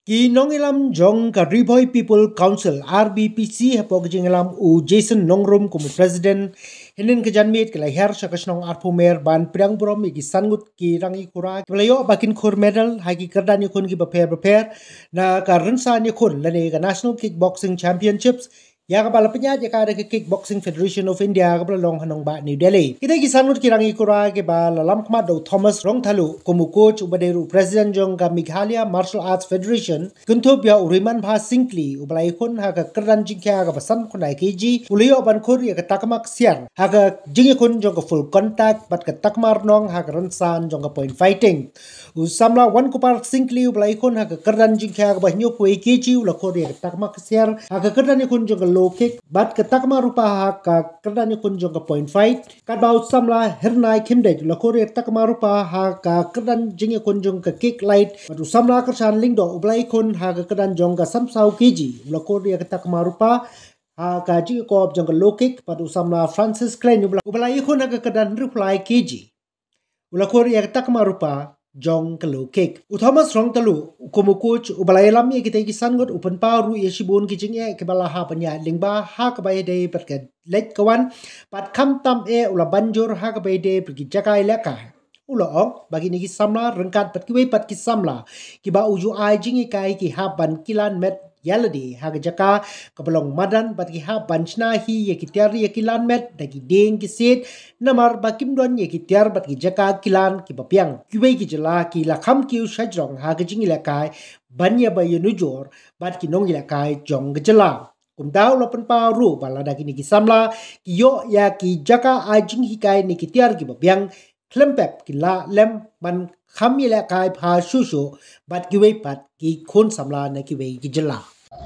Ki nongilam jong ka Riboy People Council RBPC hapo kajingilam u Jason Nongrum como president hinin kejanmit kala her sakasnong arpomer ban pidang brom iki sangut ki rangi kura kalayo bakin khur medal hagi kerdan yakun ki prepare na ka rensa ni kun lane ka National Kickboxing Championships ya ka bala penya ya ka ada ke Kickboxing Federation of India ka bala long hanong ba New Delhi kita ki sangut ki rangi kura ke bala lam kmat do Thomas Rong Thalu como coach ubaderu president jong ka Meghalaya Martial Arts Federation kunto bia uriman bha singkli ubalai kun ha ka kerdan jingkya ka basan kunai keji uliyo ban khur ya ka takmak siar ha ka jingi kun jong ka full contact bat ka takmar nong ha ka ransan jong ka point fighting usamla wan kupar singkli ubalai kun ha ka kerdan jingkya ka banyo ku keji ula khur ya ka takmak siar ha ka kerdan kun jong ka low kick bat ka takma rupa ha ka kerdan kun jong ka point fight kat bau samla hernai kimde ula khur ya takma rupa ha ka kerdan jingi kun jong ka kick light bat usamla kersan lingdo ubalai kun ha ka kerdan jong ka samsau keji ula khur ya ka takma rupa ha ka jingi ko jong ka low kick bat usamla Francis Klein ubalai kun ha ka kerdan reply keji ula khur ya ka takma rupa jong ka low kick Thomas Rong Thalu como coach ubalai lam ye kita kisan got open power ye shibun ki jinge ke bala ha panya lingba ha ka bai de perka lek kawan pat kham tam ula banjur ha ka bai de pergi jakai leka ula ong bagi ni ki samla rengkat pat ki pat ki samla ki ba uju ai jingi kai ki ha ban kilan met yaladi ha ka jaka ka belong madan bat ki ha ban chna hi ye ki tiar ye kilan met dagi deng ki sit namar bakim don ye ki tiar bat ki jaka kilan ki bapiang ki wei ki jala ki la kham ki shajrong ha ka jingi la kai ban ye ba ye nujor bat ki nong la kai jong ka jala kumdaw lopen pa ru bala dagi ni ki samla ki yo ya ki jaka a jing hi kai ni ki tiar ki bapiang klempep ki la lem ban kham ye la kai pha shu shu bat ki wei pat ki khon samla na ki wei ki jala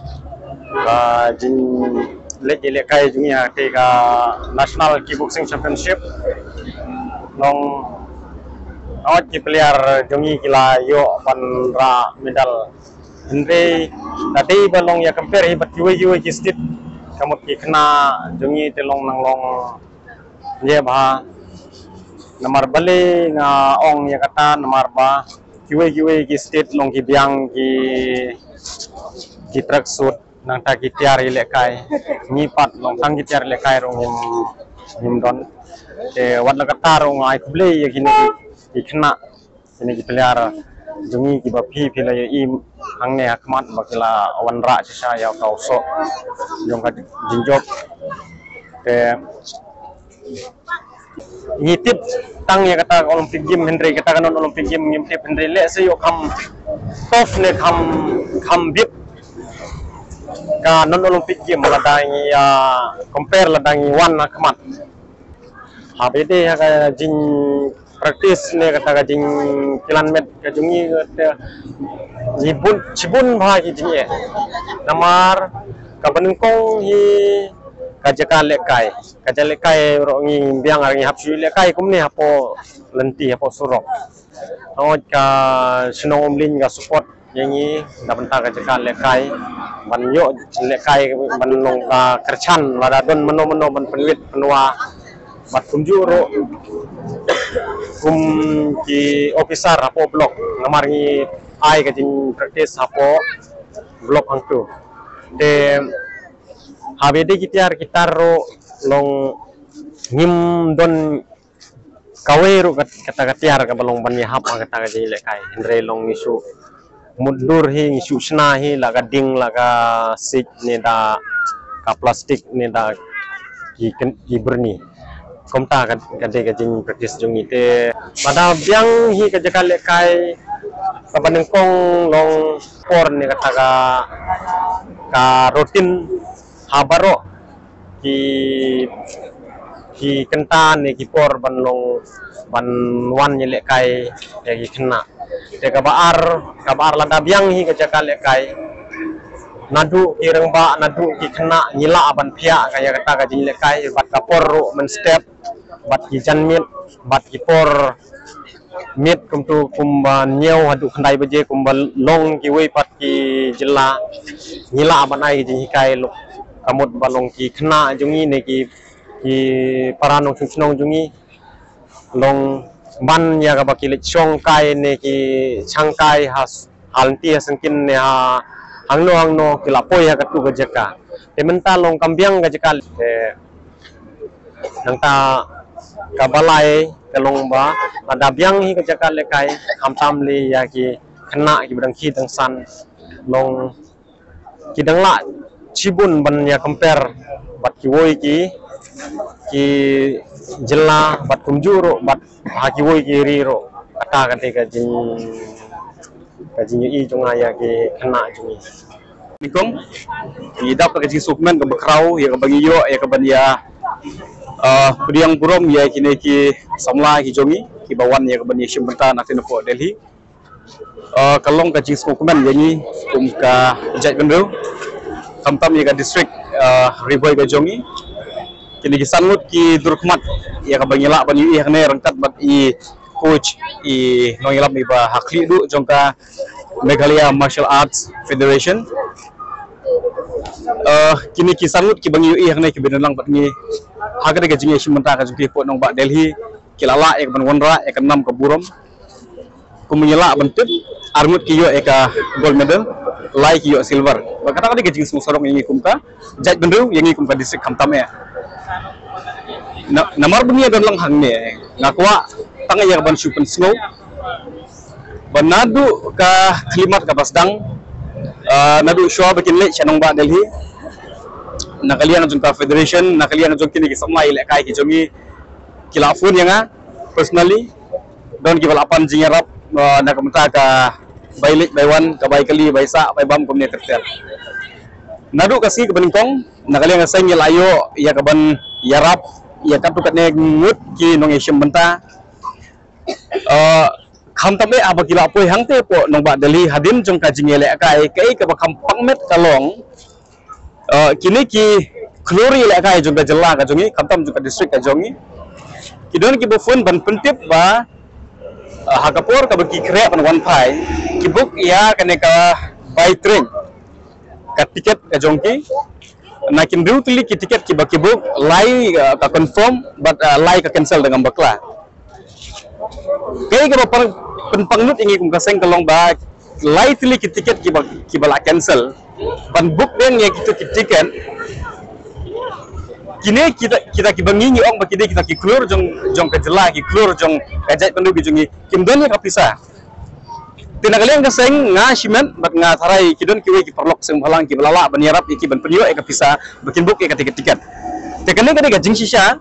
jin le kai dunia te ka National Kickboxing Championship nong awat ki player jungi kila yo pan ra medal andre tadi balong ya compare hi bat ki ki stit kamut ki khna jungi te long nang long ye bha namar bale nga ong ya kata namar ba kiwe ki state long ki biang ki track suit nang ta ki tiar ile kai ni pat long tang ki tiar ile kai rong him don te wat la kata rong ai ble ye ki ki khna ni ki player jungi ki ba phi la ye im hang ne akmat ba kila wan ra cha ya ka so jong ka jinjok te ngitip tang ya kata Olympic Game Henry kata kanon Olympic Game ngitip Henry le se yo kam tof ne kam bip ka non Olympic Game la dangi ya compare la dangi wan na kamat ha bede ya ka jing practice ne kata ka jing kilan met ka jungi chibun bha ki jinge namar ka banungkong hi kajaka lekai rongi biang arngi hapsu lekai kumni hapo lenti hapo surok awat ka sinong umlin ka support yangi dabenta kajaka lekai banyo lekai banlong ka kerchan lada don meno ban penwit penwa bat kumjuro kum ki officer hapo blok ngamarngi ai ka jing practice hapo blok angtu de habede kitar ro long ngim don kaweru kata katiar ka balong ban hap kata ka jile kai andre long isu mudur hi isu sna hi laga ding laga sit ne da ka plastik ne da ki berni komta ka de ka jing practice jong ite pada biang hi ka jaka le kai ka banengkong long por ne kata ka rutin habaro ki kentan ni ki por ban wan ni lekai ki kena te kabar lada biang hi ka jaka lekai nadu ki rengba nadu ki kena nyila ban pia kaya kata ka jin lekai bat ka por men step bat ki janmit bat ki por mit kumtu kumban nyau hadu khandai beje kumbal long ki wei pat ki jela nyila ban ai jin hikai lo kamut balong ki khna jungi ne ki paranong chungnong jungi long ban ya ka bakil chong kai ne ki changkai alti sengkin ya hangno kilapo ya katu gajaka tementa long kambiang gajaka nangta kabalai kalong ba ladabyang hi gajaka lekai hamtam li ya ki kena ki bidang ki dang san long kidang la cibun ban ya compare bat ki woi ki jela bat kumjuro bat haki woi ki riro kata ketika kajing i junga ya ki kena jungi Nikong idap ka kajing sukmen ka bakrau ya ka bangiyo ya ka banya priang burom ya kini ki samla ki jongi ki bawan ya ka banya shimbenta na tinapo Delhi kalong kajing sukmen yani ka jaj bendeu kamtam ya ka district riboy ka jongi kini ki sanut ki durkmat ya ka bangila banyu ya ne rangkat bat i coach i nongilap mi ba hakli du jongka Meghalaya Martial Arts Federation kini ki sangut ki bangi ui hangne ki benelang bat ni hagade ga jingi shimenta ka jungki po nong ba Delhi kilala ek ban wonra ek nam ka burom kumnyela bantut armut ki yo ek gold medal lai ki yo silver ba kata ga jingi sorong yangi kumka jaj bendu yangi kumka district kamtam ya namar bunyi don lang hangne ngakwa tanga ya ban shupen snow banadu ka klimat ka basdang nadu show bikin le chanong ba Delhi nakalian jung ka federation nakalian jung kini ki samai le kai ki jongi kilafun yanga personally don ki balapan jingarap nakamta ka bailik baiwan ka baikali baisa baibam komne terter nadu kasi ka beningkong nakalian sa ngil ayo ya ka ban yarap ya katu katne ngut ki nong yeshim benta kham tabe abakila poi hangte po nong ba Delhi hadin jong ka jingele kai ka bakam pangmet kalong kini ki klori le kai jong ka jella ka jongi khamtam jong ka district ka jongi kidon ki bofun ban pentip ba hakapor ka baki kre pan wan phai ki book ya kane ka by train ka tiket ka jongki nakin tuli ki tiket ki baki book lai ka confirm but lai ka cancel dengan bakla kay ka penpangnut ingi kum kaseng kalong ba lai tili ki tiket ki bala cancel ban book den ya gitu ki tiket kini kita ki bangi ong ba kita ki klur jong ka jela ki klur jong kajai pendu ki jongi kim don ya kapisa tinagalian kaseng nga shimen bat nga tharai kidon ki we ki perlok seng halang ki balala ban yarap ki ban penyo e kapisa bakin book e ka tiket tekane ka ga jing shisha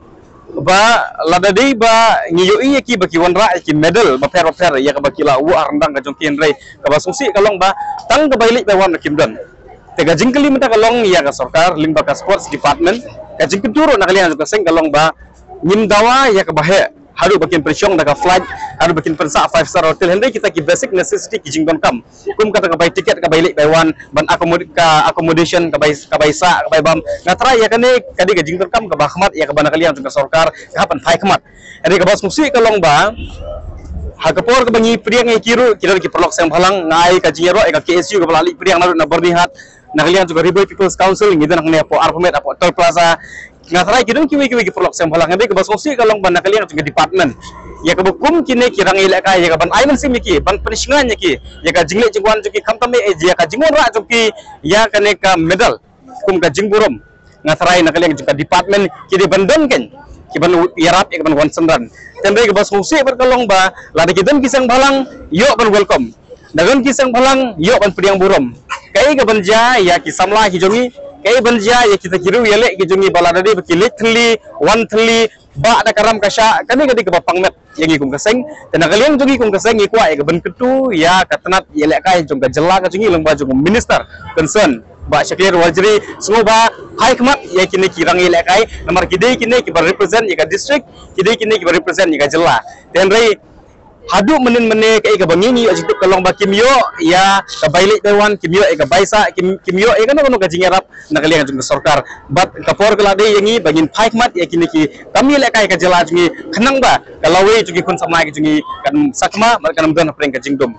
ba ladadei ba ngiyoi ki baki wanra ki medal ba per ya ka bakila u arndang ka jong kinrei ka ba sungsi kalong ba tang ka bailik ba wan kimdan te ga jingkali mata kalong ya ka sarkar ling ba ka sports department ka jingkuturo nakalian ka seng kalong ba nyindawa ya ka bahe haru bakin presyong daga flight haru bakin pensa 5-star hotel hendai kita ki basic necessity ki jingdon kam kum kata ka bay tiket ka bailik by one ban accommodation ka baysa ka baybam ngatra ya kane kadi ka jingdon kam ka bahmat ya ka banakalian jung ka sarkar kapan phai khmat ende ka bas musi ka long ba hakapor ka bangi priang e kiru kidor ki perlok sem phalang ngai ka jingero e ka KSU ka balali priang na bernihat nakalian juga Riboy People's Council ngidan ne po arpomet apo tol plaza ngatrai kidon kiwi perlok sem phalang ende ka bas musi ka long ban nakalian juga department ya ka bukum kine kirang ile ka ya ka ban aiman simiki ban penisngan ki ya ka jingle jingwan juki khamtame e ya ka jingwan ra juki ya kane ka medal kum ka jingburom ngatrai nakalian juga department kide bandon ken ki ban yarap ya ka ban wansandran tende ka bas musi berkalong ba lada kidon kisang phalang yo ban welcome dagan kisang phalang yo ban priang burom kai ka banja ya ki samla ki jongi kai banja ya kita kiru yele ki jongi baladade bekilit thli wan thli ba ada karam kasha kani kadi ka pangmet yangi kum kaseng tena kalian jongi kum kaseng i kwa ya ban ketu ya katenat yele kai jong ka jela ka jongi lengba jong minister concern ba Shakir Wajri semua ba hai khmat ya kini kirang yele kai nomor kide kini ki bar represent ya ka district kide kini ki bar represent ya ka jela den rei hadu menin kai ka bangini ajituk kalong ba kimyo ya ka bailik dewan kimyo ka baisa kimyo kan kono ka jingerap nakalian jung sarkar bat kapor kelade yangi bangin phaikmat ya kini ki kami le kai ka jela jungi khnang ba kalawe jungi kun samai jungi kan sakma kan mdan preng ka jingdom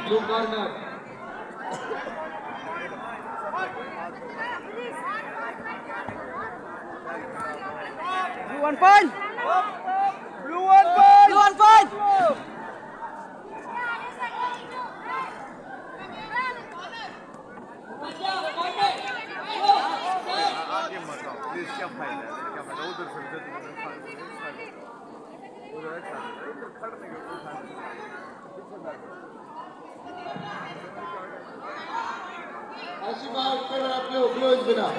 blue corner. Blue 1 point. Blue 1 point. Blue 1 point. Ashimar, blue is winner.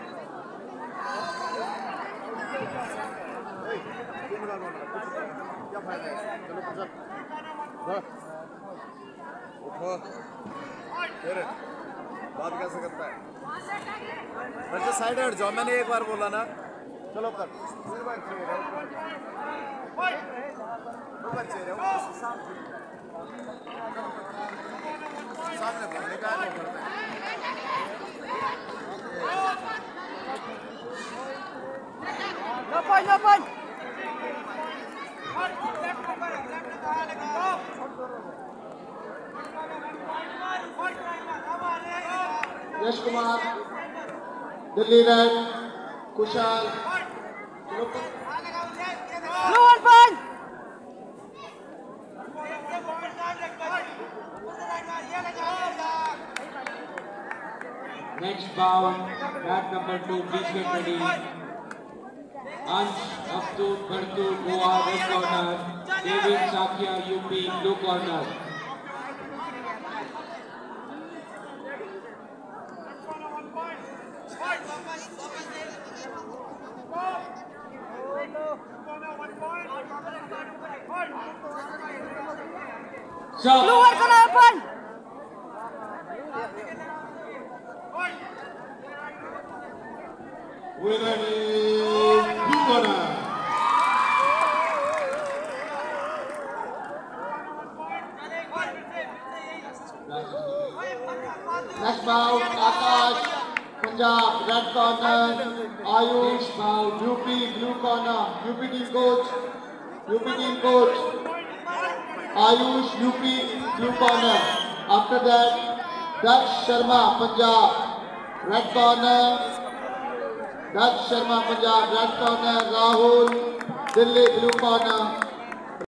बात कैसे करता है? बच्चे साइड हट जाओ, मैंने एक बार बोला ना। चलो कर। सामने बोलने का नहीं करते। No point, no point. Yash Kumar, Delhi Red, Kushal. Blue 1 point. Next bound, mat number 2, please get ready. Ansh, Abdul, Bartu, Goa, red corner. David, Sakya, UP, blue corner. Blue 1 corner open. Winner is blue corner. Next bout, Akash, Punjab, red corner. Ayush, UP, blue corner. UP team coach. Ayush, UP, blue corner. After that, Daksh Sharma, Punjab, red corner. Daksh Sharma, Punjab, red corner. Rahul, Delhi, blue corner.